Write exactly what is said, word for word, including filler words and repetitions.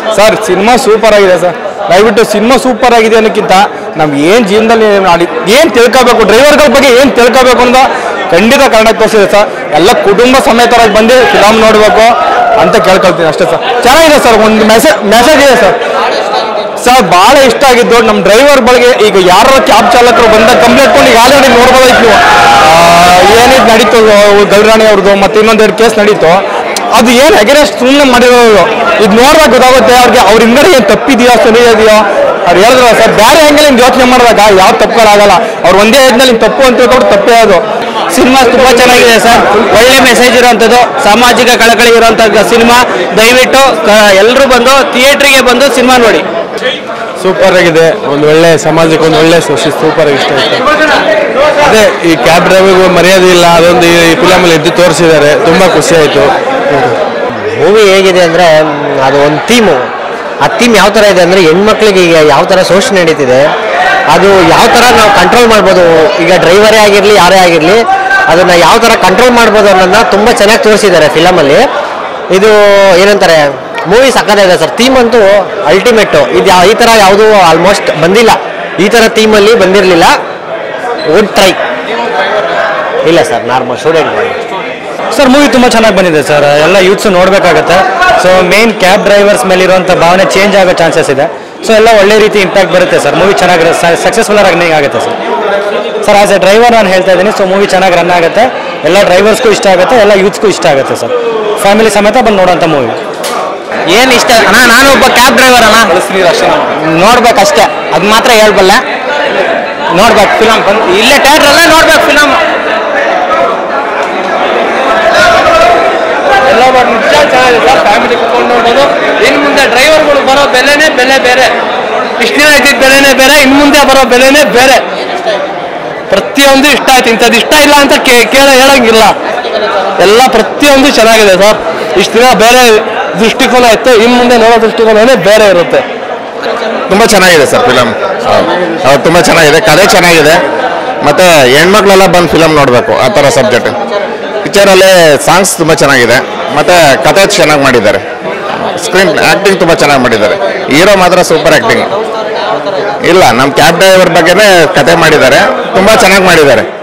Sir cinema super ಆಗಿದೆ sir. ದಯವಿಟ್ಟು cinema super ಆಗಿದೆ ಅನ್ನೋಕ್ಕಿಂತ ನಾವು ಏನು ಜೀವನದಲ್ಲಿ ಮಾಡಿ ಏನು ತಿಳ್ಕೋಬೇಕು, ಡ್ರೈವರ್ಗಳ ಬಗ್ಗೆ ಏನು ತಿಳ್ಕೋಬೇಕು ಅಂತ ಖಂಡಿತ ಕನ್ನಡ ತೋರಿಸಿದೆ ಸರ್. ಎಲ್ಲ ಕುಟುಂಬ ಸಮೇತರಾಗಿ ಬಂದು ಫಿಲಮ್ ನೋಡಬೇಕು ಅಂತ ಕೇಳ್ಕೊಳ್ತೀನಿ ಅಷ್ಟೇ ಸರ್. ಚೆನ್ನಾಗಿದೆ ಸರ್, ಒಂದು ಮೆಸೇಜ್ ಮೆಸೇಜ್ ಇದೆ ಸರ್. ಸರ್ ಭಾಳ ಇಷ್ಟ ಆಗಿದ್ದು ನಮ್ಮ ಡ್ರೈವರ್ ಬಗ್ಗೆ. ಈಗ ಯಾರೋ ಕ್ಯಾಬ್ ಚಾಲಕರು ಬಂದ ಕಂಪ್ಲೇಂಟ್ ಕೊಂಡು ಈಗ ಆಲ್ರೆಡಿ ನೋಡ್ಬೋದಾಯ್ತು ನೀವು. ಏನಿದು ನಡೀತು ಗೌರಾಣಿ ಅವ್ರದ್ದು ಮತ್ತು ಇನ್ನೊಂದೆರಡು ಕೇಸ್ ನಡೀತು. ಅದು ಏನು ಅಗೇನೆಸ್ಟ್ ಸುಮ್ಮನೆ ಮಾಡಿರೋದು ಇದು ನೋಡ್ದಾಗ ಗೊತ್ತಾಗುತ್ತೆ ಅವ್ರಿಗೆ. ಅವ್ರ ಹಿಂಗಡೆ ಏನು ತಪ್ಪಿದೆಯೋ ಸರಿ ಇದೆಯೋ ಅವ್ರು ಹೇಳಿದ್ರು ಸರ್. ಬೇರೆ ಹೆಂಗೆ ನಿಮ್ಗೆ ಯೋಚನೆ ಮಾಡಿದಾಗ ಯಾವ ತಪ್ಪುಗಳಾಗಲ್ಲ. ಅವ್ರು ಒಂದೇ ಏಜ್ನಲ್ಲಿ ನಿಮ್ಗೆ ತಪ್ಪು ಅಂತ ತಿಳ್ಕೊಂಡು ತಪ್ಪೇ ಅದು. ಸಿನಿಮಾ ತುಂಬ ಚೆನ್ನಾಗಿದೆ ಸರ್. ಒಳ್ಳೆ ಮೆಸೇಜ್ ಇರೋಂಥದ್ದು, ಸಾಮಾಜಿಕ ಕಳಕಳಿ ಇರೋಂಥ ಸಿನಿಮಾ. ದಯವಿಟ್ಟು ಎಲ್ಲರೂ ಬಂದು ಥಿಯೇಟ್ರಿಗೆ ಬಂದು ಸಿನಿಮಾ ನೋಡಿ. ಸೂಪರ್ ಆಗಿದೆ. ಒಂದು ಒಳ್ಳೆ ಸಮಾಜಕ್ಕೆ ಒಂದು ಒಳ್ಳೆ ಸೂಪರ್ ಆಗಿ ಇಷ್ಟ ಆಯ್ತು. ಅದೇ ಈ ಕ್ಯಾಬ್ ಡ್ರೈವರ್ಗೂ ಮರ್ಯಾದೆ ಇಲ್ಲ, ಅದೊಂದು ಈ ಫಿಲಮಲ್ಲಿ ಎದ್ದು ತೋರಿಸಿದ್ದಾರೆ. ತುಂಬ ಖುಷಿ ಆಯಿತು. ಮೂವಿ ಹೇಗಿದೆ ಅಂದರೆ ಅದು ಒಂದು ಥೀಮು. ಆ ಥೀಮ್ ಯಾವ ಥರ ಇದೆ ಅಂದರೆ ಹೆಣ್ಮಕ್ಳಿಗೆ ಈಗ ಯಾವ ಥರ ಶೋಷಣೆ ನಡೀತಿದೆ, ಅದು ಯಾವ ಥರ ನಾವು ಕಂಟ್ರೋಲ್ ಮಾಡ್ಬೋದು. ಈಗ ಡ್ರೈವರೇ ಆಗಿರಲಿ ಯಾರೇ ಆಗಿರಲಿ ಅದನ್ನು ಯಾವ ಥರ ಕಂಟ್ರೋಲ್ ಮಾಡ್ಬೋದು ಅನ್ನೋದನ್ನ ತುಂಬ ಚೆನ್ನಾಗಿ ತೋರಿಸಿದ್ದಾರೆ ಫಿಲಮಲ್ಲಿ. ಇದು ಏನಂತಾರೆ ಮೂವಿ ಸಕ್ಕತ್ತಾಗಿದೆ ಸರ್. ಥೀಮ್ ಅಂತೂ ಅಲ್ಟಿಮೇಟು. ಇದು ಈ ಥರ ಯಾವುದೂ ಆಲ್ಮೋಸ್ಟ್ ಬಂದಿಲ್ಲ, ಈ ಥರ ಥೀಮಲ್ಲಿ ಬಂದಿರಲಿಲ್ಲ. Would try. ಇಲ್ಲ sir, normal student sir. Movie ತುಂಬ ಚೆನ್ನಾಗಿ ಬಂದಿದೆ ಸರ್. ಎಲ್ಲ ಯೂತ್ಸು ನೋಡಬೇಕಾಗತ್ತೆ. ಸೊ ಮೇನ್ ಕ್ಯಾಬ್ ಡ್ರೈವರ್ಸ್ ಮೇಲಿರುವಂಥ ಭಾವನೆ ಚೇಂಜ್ ಆಗೋ ಚಾನ್ಸಸ್ ಇದೆ. ಸೊ ಎಲ್ಲ ಒಳ್ಳೆ ರೀತಿ ಇಂಪ್ಯಾಕ್ಟ್ ಬರುತ್ತೆ ಸರ್. ಮೂವಿ ಚೆನ್ನಾಗಿ ಸಕ್ಸಸ್ಫುಲ್ ರನ್ನಿಂಗ್ ಆಗುತ್ತೆ sir. Sir as a driver ನಾನು ಹೇಳ್ತಾ ಇದ್ದೀನಿ. ಸೊ ಮೂವಿ ಚೆನ್ನಾಗಿ ರನ್ ಆಗುತ್ತೆ. ಎಲ್ಲ ಡ್ರೈವರ್ಸ್ಗೂ ಇಷ್ಟ ಆಗುತ್ತೆ, ಎಲ್ಲ ಯೂತ್ಸ್ಗೂ ಇಷ್ಟ ಆಗುತ್ತೆ ಸರ್. ಫ್ಯಾಮಿಲಿ ಸಮೇತ ಬಂದು ನೋಡೋಂಥ ಮೂವಿ. ಏನು ಇಷ್ಟ ಅಣ್ಣ, ನಾನು ಒಬ್ಬ ಕ್ಯಾಬ್ ಡ್ರೈವರ್ ಅಣ್ಣ. ನೋಡ್ಬೇಕಷ್ಟೇ, ಅದು ಮಾತ್ರ ಹೇಳ್ಬಲ್ಲ. ನೋಡ್ಬೇಕು ಫಿಲಮ್ ಬಂದು ಇಲ್ಲೇ ಥಿಯೇಟ್ರಲ್ಲೇ ನೋಡ್ಬೇಕು ಫಿಲಮ್. ಎಲ್ಲ ನಿಜ ಚೆನ್ನಾಗಿದೆ ಸರ್. ಫ್ಯಾಮಿಲಿ ಕುತ್ಕೊಂಡು ನೋಡೋದು. ಇನ್ನು ಮುಂದೆ ಡ್ರೈವರ್ಗಳು ಬರೋ ಬೆಲೆನೇ ಬೆಲೆ ಬೇರೆ. ಇಷ್ಟು ದಿನ ಇದ್ದಿದ್ದ ಬೆಲೆನೇ ಬೇರೆ, ಇನ್ನು ಮುಂದೆ ಬರೋ ಬೆಲೆನೇ ಬೇರೆ. ಪ್ರತಿಯೊಂದು ಇಷ್ಟ ಆಯ್ತು. ಇಂಥದ್ದು ಇಷ್ಟ ಇಲ್ಲ ಅಂತ ಕೇಳ ಹೇಳಂಗಿಲ್ಲ. ಎಲ್ಲ ಪ್ರತಿಯೊಂದು ಚೆನ್ನಾಗಿದೆ ಸರ್. ಇಷ್ಟು ದಿನ ಬೇರೆ ದೃಷ್ಟಿಕೋನ ಇತ್ತು, ಇನ್ನು ಮುಂದೆ ನೋಡೋ ದೃಷ್ಟಿಕೋನನೇ ಬೇರೆ ಇರುತ್ತೆ. ತುಂಬ ಚೆನ್ನಾಗಿದೆ ಸರ್ ಫಿಲಮ್. ತುಂಬ ಚೆನ್ನಾಗಿದೆ, ಕಥೆ ಚೆನ್ನಾಗಿದೆ. ಮತ್ತು ಹೆಣ್ಮಕ್ಳೆಲ್ಲ ಬಂದು ಫಿಲಮ್ ನೋಡಬೇಕು. ಆ ಥರ ಸಬ್ಜೆಕ್ಟ್. ಪಿಕ್ಚರಲ್ಲಿ ಸಾಂಗ್ಸ್ ತುಂಬ ಚೆನ್ನಾಗಿದೆ, ಮತ್ತು ಕಥೆ ಚೆನ್ನಾಗಿ ಮಾಡಿದ್ದಾರೆ. ಸ್ಕ್ರೀನ್ ಆ್ಯಕ್ಟಿಂಗ್ ತುಂಬ ಚೆನ್ನಾಗಿ ಮಾಡಿದ್ದಾರೆ. ಹೀರೋ ಮಾತ್ರ ಸೂಪರ್ ಆ್ಯಕ್ಟಿಂಗ್. ಇಲ್ಲ, ನಮ್ಮ ಕ್ಯಾಬ್ ಡ್ರೈವರ್ ಬಗ್ಗೆನೇ ಕತೆ ಮಾಡಿದ್ದಾರೆ, ತುಂಬ ಚೆನ್ನಾಗಿ ಮಾಡಿದ್ದಾರೆ.